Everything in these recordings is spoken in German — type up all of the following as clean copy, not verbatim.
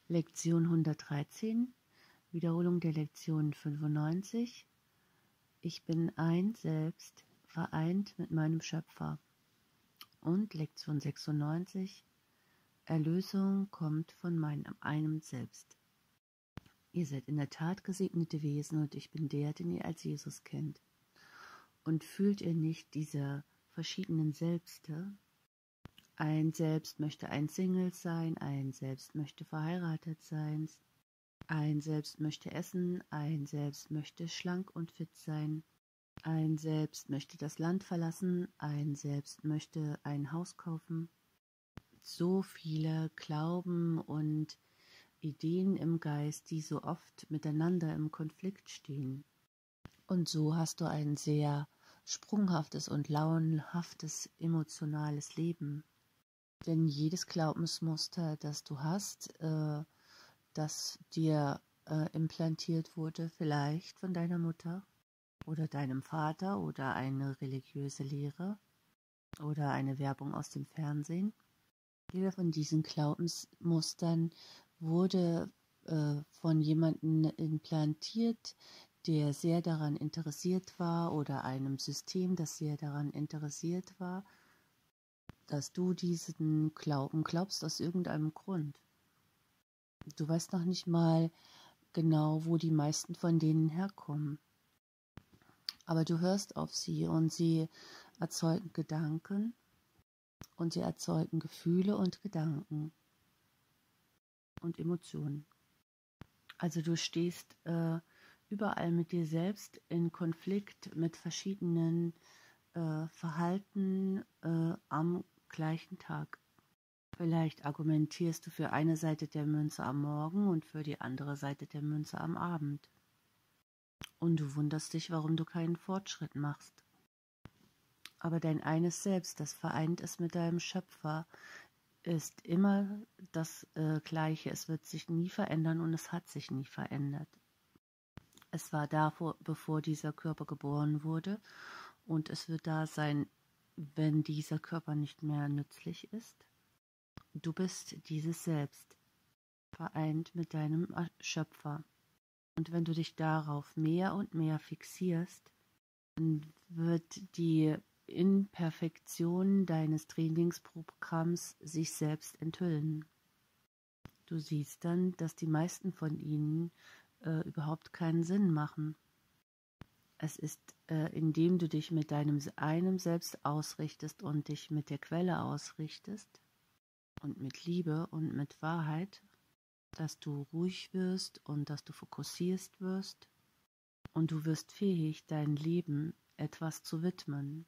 Lektion 113, Wiederholung der Lektion 95. Ich bin ein Selbst, vereint mit meinem Schöpfer. Und Lektion 96, Erlösung kommt von einem Selbst. Ihr seid in der Tat gesegnete Wesen und ich bin der, den ihr als Jesus kennt. Und fühlt ihr nicht diese verschiedenen Selbste? Ein Selbst möchte ein Single sein, ein Selbst möchte verheiratet sein, ein Selbst möchte essen, ein Selbst möchte schlank und fit sein, ein Selbst möchte das Land verlassen, ein Selbst möchte ein Haus kaufen. So viele Glauben und Ideen im Geist, die so oft miteinander im Konflikt stehen. Und so hast du ein sehr sprunghaftes und launenhaftes emotionales Leben. Denn jedes Glaubensmuster, das du hast, das dir implantiert wurde, vielleicht von deiner Mutter oder deinem Vater oder eine religiöse Lehre oder eine Werbung aus dem Fernsehen, jeder von diesen Glaubensmustern wurde von jemandem implantiert, der sehr daran interessiert war oder einem System, das sehr daran interessiert war, dass du diesen Glauben glaubst aus irgendeinem Grund. Du weißt noch nicht mal genau, wo die meisten von denen herkommen. Aber du hörst auf sie und sie erzeugen Gedanken und sie erzeugen Gefühle und Gedanken und Emotionen. Also du stehst überall mit dir selbst in Konflikt mit verschiedenen Verhalten am gleichen Tag. Vielleicht argumentierst du für eine Seite der Münze am Morgen und für die andere Seite der Münze am Abend. Und du wunderst dich, warum du keinen Fortschritt machst. Aber dein eines Selbst, das vereint ist mit deinem Schöpfer, ist immer das Gleiche. Es wird sich nie verändern und es hat sich nie verändert. Es war da, bevor dieser Körper geboren wurde, und es wird da sein, wenn dieser Körper nicht mehr nützlich ist. Du bist dieses Selbst, vereint mit deinem Schöpfer. Und wenn du dich darauf mehr und mehr fixierst, dann wird die Imperfektion deines Trainingsprogramms sich selbst enthüllen. Du siehst dann, dass die meisten von ihnen überhaupt keinen Sinn machen. Es ist, indem du dich mit deinem einem Selbst ausrichtest und dich mit der Quelle ausrichtest und mit Liebe und mit Wahrheit, dass du ruhig wirst und dass du fokussierst wirst und du wirst fähig, dein Leben etwas zu widmen,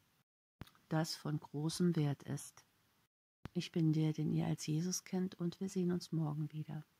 das von großem Wert ist. Ich bin der, den ihr als Jesus kennt, und wir sehen uns morgen wieder.